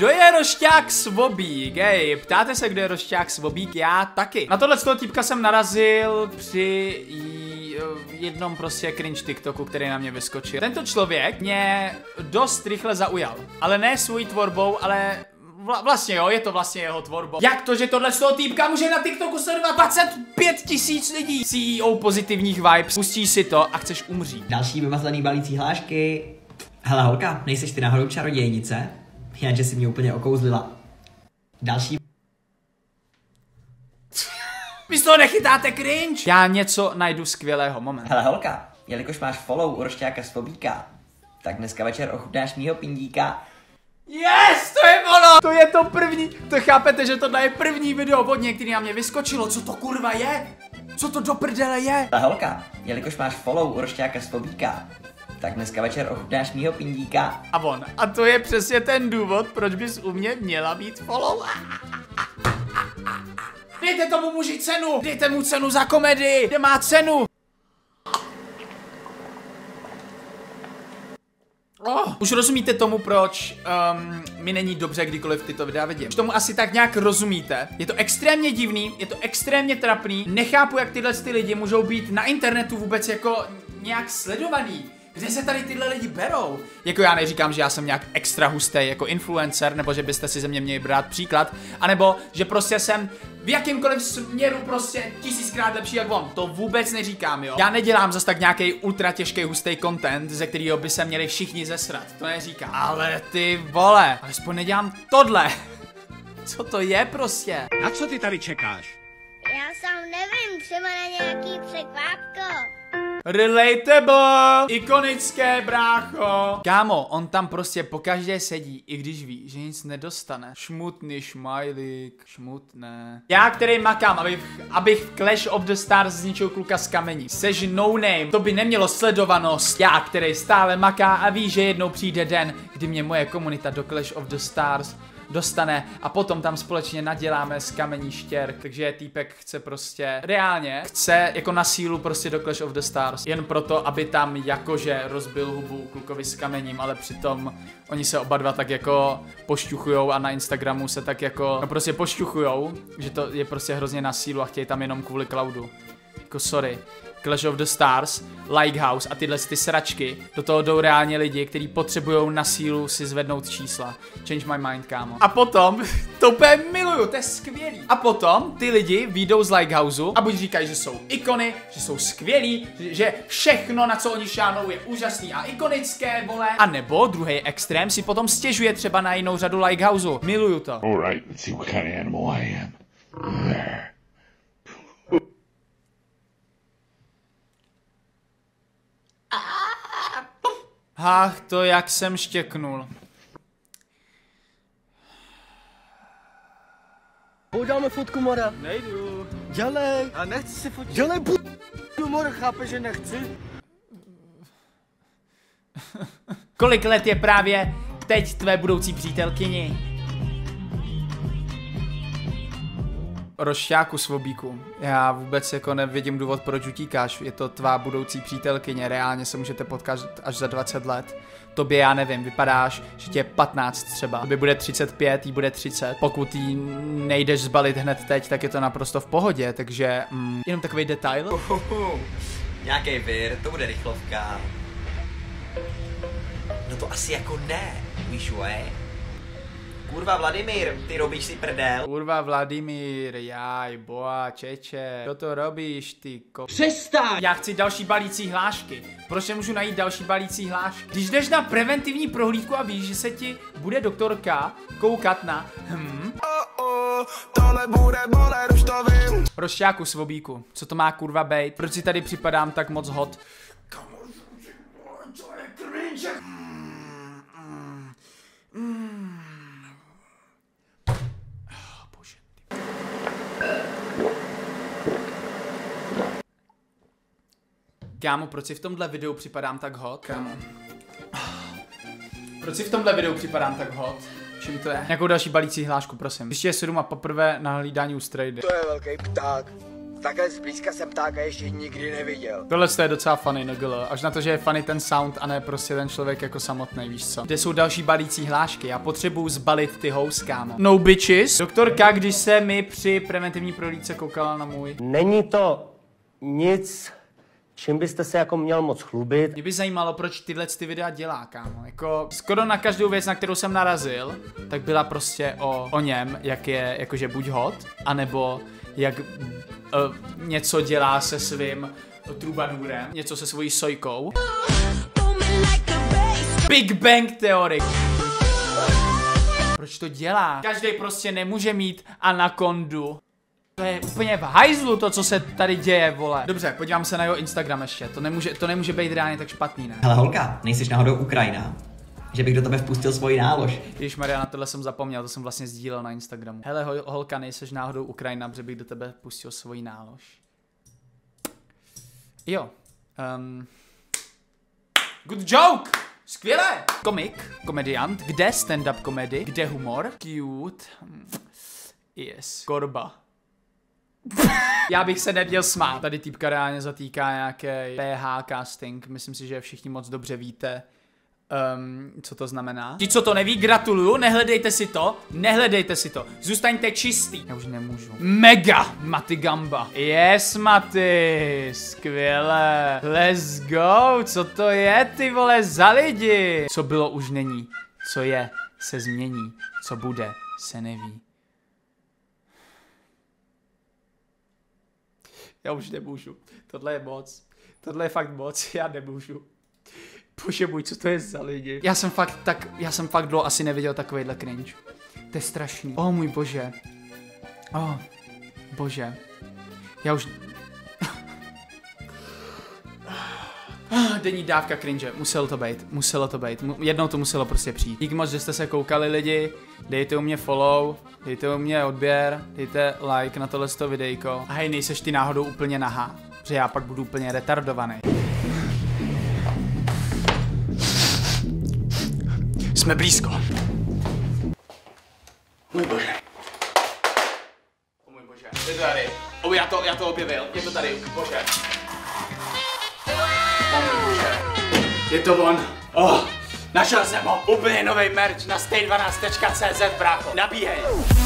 Kdo je rošťák Svobík? Hej, ptáte se, kdo je rošťák Svobík? Já taky. Na tohle z toho týpka jsem narazil při jednom prostě cringe TikToku, který na mě vyskočil. Tento člověk mě dost rychle zaujal. Ale ne svojí tvorbou, ale vlastně jo, je to vlastně jeho tvorbou. Jak to, že tohle z toho týpka může na TikToku sledovat 25 000 lidí? CEO pozitivních vibes. Pustíš si to a chceš umřít. Další vymazlený balící hlášky. Hele holka, nejseš ty náhodou čarodějnice? Jenže si mě úplně okouzlila. Další. Vy z toho nechytáte cringe? Já něco najdu skvělého, moment. Hele holka, jelikož máš follow u rošťáka Svobíka, tak dneska večer ochutnáš mýho pindíka. Yes, to je ono! To je to první, to chápete, že tohle je první video od něj, který na mě vyskočilo. Co to kurva je? Co to do prdele je? Hele holka, jelikož máš follow u rošťáka Svobíka, tak dneska večer ochutnáš mýho pindíka. A on. A to je přesně ten důvod, proč bys u mě měla být follow. Dejte tomu muži cenu! Dejte mu cenu za komedii! Kde má cenu? Už rozumíte tomu, proč mi není dobře, kdykoliv tyto videa vidím. Už tomu asi tak nějak rozumíte. Je to extrémně divný, je to extrémně trapný. Nechápu, jak tyhle lidi můžou být na internetu vůbec jako nějak sledovaný. Kde se tady tyhle lidi berou? Jako já neříkám, že já jsem nějak extra hustý jako influencer, nebo že byste si ze mě měli brát příklad, anebo že prostě jsem v jakýmkoliv směru prostě 1000krát lepší jak on. To vůbec neříkám, jo. Já nedělám zas tak nějaký ultra těžký hustý content, ze kterého by se měli všichni zesrat. To neříkám. Ale ty vole, alespoň nedělám tohle. Co to je prostě? Na co ty tady čekáš? Já sám nevím, třeba na nějaký překvápko. Relatable, ikonické brácho. Kámo, on tam prostě pokaždé sedí, i když ví, že nic nedostane. Šmutný šmajlík, šmutné. Já, který makám, abych v Clash of the Stars zničil kluka z kamení. Sež no name, to by nemělo sledovanost. Já, který stále maká a ví, že jednou přijde den, kdy mě moje komunita do Clash of the Stars dostane a potom tam společně naděláme z kamení štěrk. Takže týpek chce prostě, reálně chce jako na sílu prostě do Clash of the Stars. Jen proto, aby tam jakože rozbil hubu klukovi s kamením, ale přitom oni se oba dva tak jako pošťuchujou a na Instagramu se tak jako, no prostě pošťuchujou, že to je prostě hrozně na sílu a chtějí tam jenom kvůli cloudu. Jako sorry. Clash of the Stars, Lighthouse a tyhle ty sračky, do toho jdou reálně lidi, kteří potřebují na sílu si zvednout čísla. Change my mind, kámo. A potom, to úplně miluju, to je skvělý. A potom ty lidi vyjdou z Lighthouseu a buď říkají, že jsou ikony, že jsou skvělí, že všechno, na co oni šánou, je úžasný a ikonické, vole. A nebo druhý extrém si potom stěžuje třeba na jinou řadu Lighthouseu. Miluju to. Alright, let's see what kind of animal I am. Ach, to jak jsem štěknul. Uděláme fotku, Mora. Nejdu. Dělej. A nechci si fotit. Dělej, Mora, chápe, že nechci. Kolik let je právě teď tvé budoucí přítelkyni? Rošťáku Svobíku, já vůbec jako nevidím důvod, proč utíkáš, je to tvá budoucí přítelkyně, reálně se můžete potkat až za 20 let. Tobě já nevím, vypadáš, že tě je 15 třeba, tobě bude 35, jí bude 30, pokud jí nejdeš zbalit hned teď, tak je to naprosto v pohodě, takže jenom takový detail. Nějaký vir, to bude rychlovka. No to asi jako ne, víš, Kurva Vladimír, ty robíš si prdel. Kurva Vladimír, jaj, boa, čeče, co to robíš, ty Přestaň! Já chci další balící hlášky. Proč nemůžu najít další balící hlášky? Když jdeš na preventivní prohlídku a víš, že se ti bude doktorka koukat na Rošťáku Svobíku, co to má kurva bejt? Proč si tady připadám tak moc hot? To je cringe. Kámo, proč si v tomhle videu připadám tak hot? Kámo. Proč si v tomhle videu připadám tak hot? Čím to je? Nějakou další balící hlášku, prosím. Ještě je 7 a poprvé na hlídání u strejdy. To je velký pták. Takhle zblízka jsem ptáka ještě nikdy neviděl. Tohle je docela funny, no gl. Až na to, že je funny ten sound a ne prostě ten člověk jako samotný, víš co. Kde jsou další balící hlášky? Já potřebuju zbalit ty house, kámo. No bitches. Doktorka, když se mi při preventivní prohlídce koukala na můj... Není to nic, čím byste se jako měl moc chlubit. Mě by zajímalo, proč tyhle ty videa dělá, kámo. Jako skoro na každou věc, na kterou jsem narazil, tak byla prostě o něm, jak je jakože buď hot, anebo jak něco dělá se svým trubadůrem, něco se svojí sojkou. Big Bang Theory. Proč to dělá? Každý prostě nemůže mít anakondu. To je úplně v hajzlu to, co se tady děje, vole. Dobře, podívám se na jeho Instagram ještě. To nemůže být reálně tak špatný, ne? Hele holka, nejsiš náhodou Ukrajina? Že bych do tebe vpustil svoji nálož. Ježišmarja, na tohle jsem zapomněl, to jsem vlastně sdílel na Instagramu. Hele holka, nejseš náhodou Ukrajina, že bych do tebe pustil svoji nálož. Jo. Good joke! Skvělé! Komediant, kde stand-up komedy, kde humor, cute, yes, korba. Já bych se neměl smát. Tady týpka reálně zatýká nějaký PH casting, myslím si, že všichni moc dobře víte, co to znamená. Ti, co to neví, gratuluju, nehledejte si to, zůstaňte čistý. Já už nemůžu. Mega, Maty Gamba. Yes, Maty, skvěle. Let's go, co to je, ty vole, za lidi? Co bylo, už není, co je, se změní, co bude, se neví. Já už nemůžu, tohle je moc, tohle je fakt moc, já nemůžu. Bože můj, co to je za lidi? Já jsem fakt dlouho asi neviděl takovejhle cringe. To je strašný. Oh můj bože. Oh, bože. Já už... Denní dávka cringe, muselo to být. Jednou to muselo prostě přijít. Díky moc, že jste se koukali lidi, dejte u mě follow, dejte u mě odběr, dejte like na tohle videjko. A hej, nejseš ty náhodou úplně nahá, protože já pak budu úplně retardovaný. Jsme blízko. Můj bože. O můj bože. Je to tady. Já to objevil. Je to tady. Bože. O můj bože. Je to on. Našel jsem ho. Úplně nový merch na stay12.cz, brácho. Nabíhej.